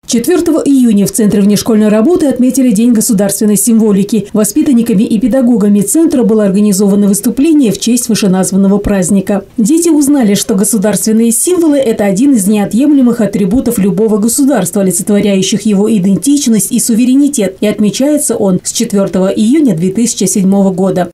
4 июня в Центре внешкольной работы отметили День государственной символики. Воспитанниками и педагогами Центра было организовано выступление в честь вышеназванного праздника. Дети узнали, что государственные символы – это один из неотъемлемых атрибутов любого государства, олицетворяющих его идентичность и суверенитет. И отмечается он с 4 июня 2007 года.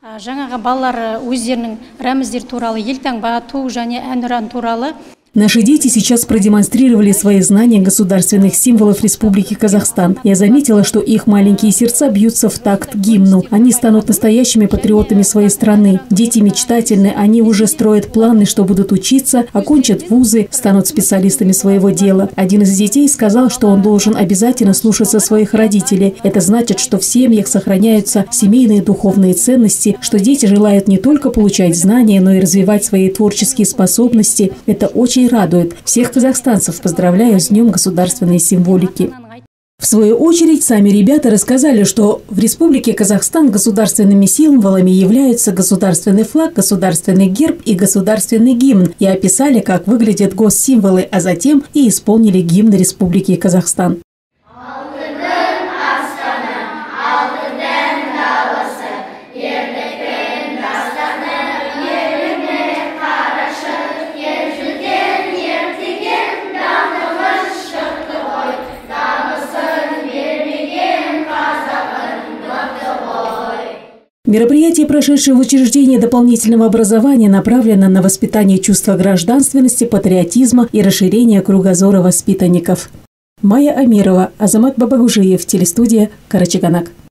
Наши дети сейчас продемонстрировали свои знания государственных символов Республики Казахстан. Я заметила, что их маленькие сердца бьются в такт гимну. Они станут настоящими патриотами своей страны. Дети мечтательны, они уже строят планы, что будут учиться, окончат вузы, станут специалистами своего дела. Один из детей сказал, что он должен обязательно слушаться своих родителей. Это значит, что в семьях сохраняются семейные духовные ценности, что дети желают не только получать знания, но и развивать свои творческие способности. Это очень радует. Всех казахстанцев поздравляю с Днем государственной символики. В свою очередь, сами ребята рассказали, что в Республике Казахстан государственными символами являются государственный флаг, государственный герб и государственный гимн, и описали, как выглядят госсимволы, а затем и исполнили гимн Республики Казахстан. Мероприятие, прошедшее в учреждении дополнительного образования, направлено на воспитание чувства гражданственности, патриотизма и расширение кругозора воспитанников. Майя Амирова, Азамат Бабагужиев, телестудия Карачаганак.